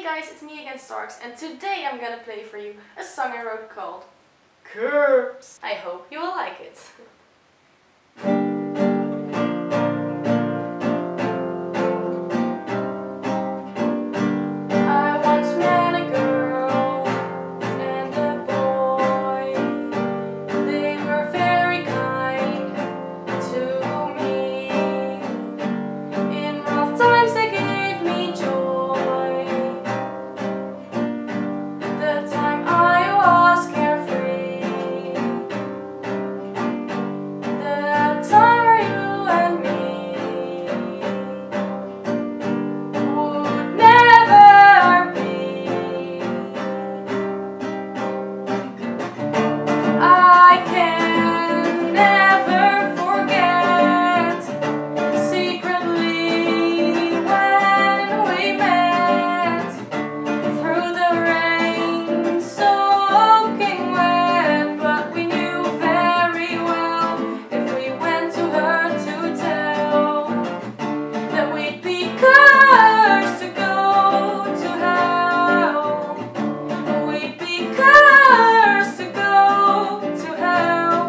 guys, it's me again, SterreStarx, and today I'm gonna play for you a song I wrote called Curves. I hope you will like it. I once met a girl and a boy. They were very kind to me. In rough times they gave me joy. The time I was carefree. The time you and me would never be. I can never forget secretly when we met through the rain, soaking wet. But we knew very well if we went to her to tell that we'd be cursed to go to hell. We'd be cursed to go to hell.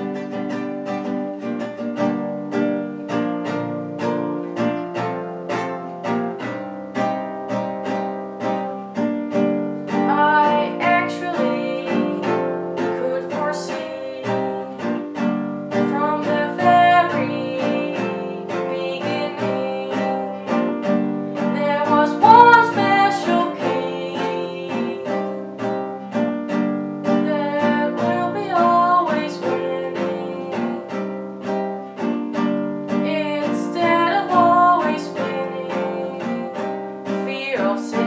I actually could foresee from the very beginning there was one special key that will be always winning instead of always winning. Fear of